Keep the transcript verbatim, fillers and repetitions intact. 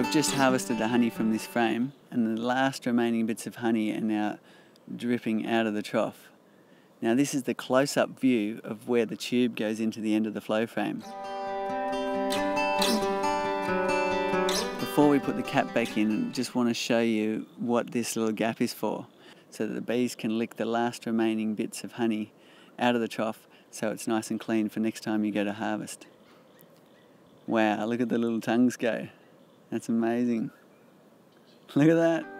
I've just harvested the honey from this frame, and the last remaining bits of honey are now dripping out of the trough. Now this is the close-up view of where the tube goes into the end of the flow frame. Before we put the cap back in, I just want to show you what this little gap is for, so that the bees can lick the last remaining bits of honey out of the trough so it's nice and clean for next time you go to harvest. Wow, look at the little tongues go. That's amazing. Look at that.